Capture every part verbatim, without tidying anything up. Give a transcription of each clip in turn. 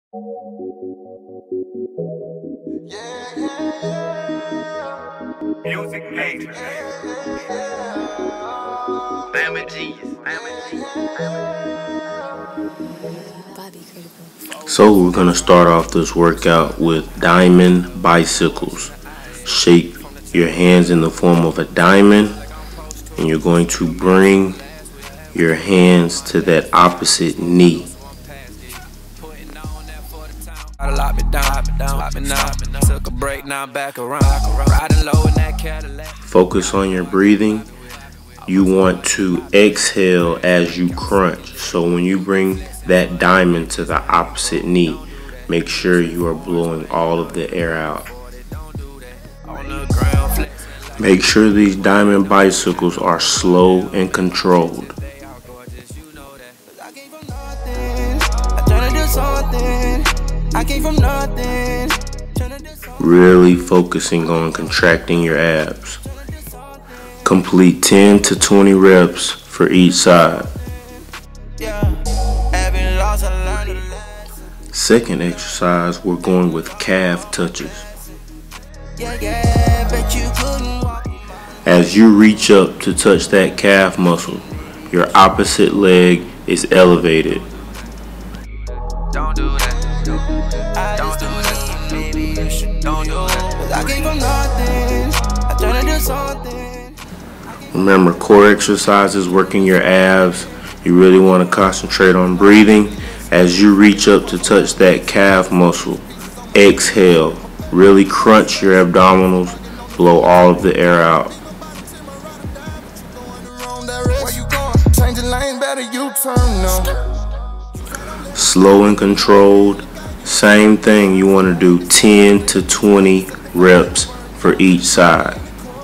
Music major. Bama G's. Bama G's. So we're going to start off this workout with diamond bicycles. Shape your hands in the form of a diamond, and you're going to bring your hands to that opposite knee. Focus on your breathing. You want to exhale as you crunch. So when you bring that diamond to the opposite knee, make sure you are blowing all of the air out. Make sure these diamond bicycles are slow and controlled. Really focusing on contracting your abs. Complete ten to twenty reps for each side. Second exercise, we're going with calf touches. As you reach up to touch that calf muscle, your opposite leg is elevated. Don't do that. Don't do that. Maybe you should. Don't do that. I came from nothing. I turned into something. Remember, core exercises, working your abs. You really want to concentrate on breathing. As you reach up to touch that calf muscle, exhale. Really crunch your abdominals. Blow all of the air out. Slow and controlled. Same thing, you want to do ten to twenty reps for each side.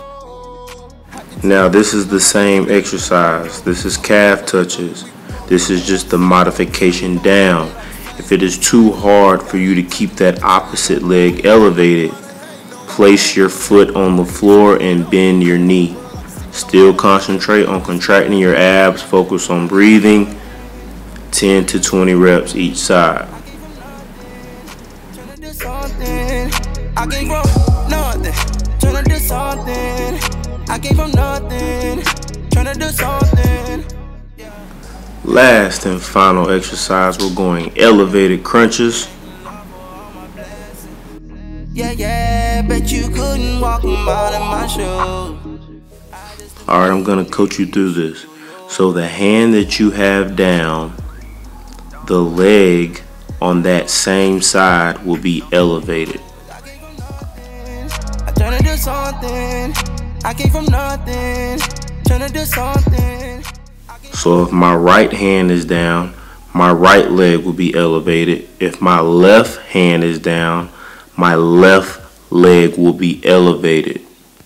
Now this is the same exercise. This is calf touches. This is just the modification down. If it is too hard for you to keep that opposite leg elevated, place your foot on the floor and bend your knee. Still concentrate on contracting your abs. Focus on breathing. ten to twenty reps each side. I came from nothing, trying to do something. I came from nothing, trying to do something. Last and final exercise, we're going elevated crunches. Yeah, yeah, bet you couldn't walk a mile in my shoes. Alright, I'm going to coach you through this. So the hand that you have down, the leg on that same side will be elevated. I trying to do something. I came from nothing, trying to do something. So if my right hand is down, my right leg will be elevated. If my left hand is down, my left leg will be elevated.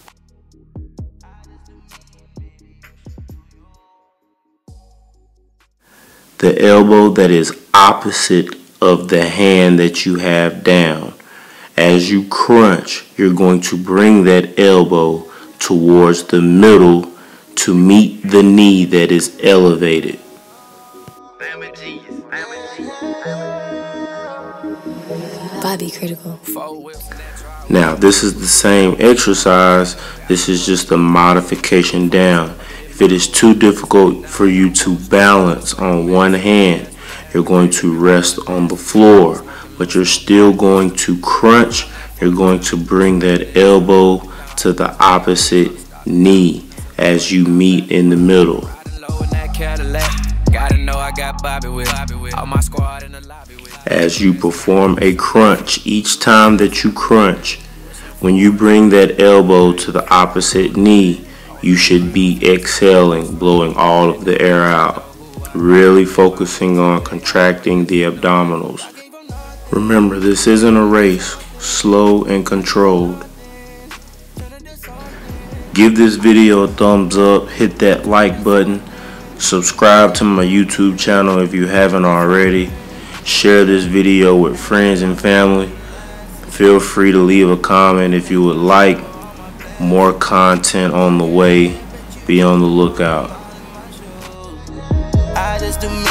The elbow that is opposite of the hand that you have down. As you crunch, you're going to bring that elbow towards the middle to meet the knee that is elevated. Bama G's. Bama G's. Bobby Critical. Now this is the same exercise. This is just a modification down. If it is too difficult for you to balance on one hand, you're going to rest on the floor, but you're still going to crunch. You're going to bring that elbow to the opposite knee as you meet in the middle. As you perform a crunch, each time that you crunch, when you bring that elbow to the opposite knee, you should be exhaling, blowing all of the air out. Really focusing on contracting the abdominals. Remember, this isn't a race. Slow and controlled. Give this video a thumbs up, hit that like button, subscribe to my YouTube channel if you haven't already, share this video with friends and family. Feel free to leave a comment if you would like. More content on the way. Be on the lookout. I just do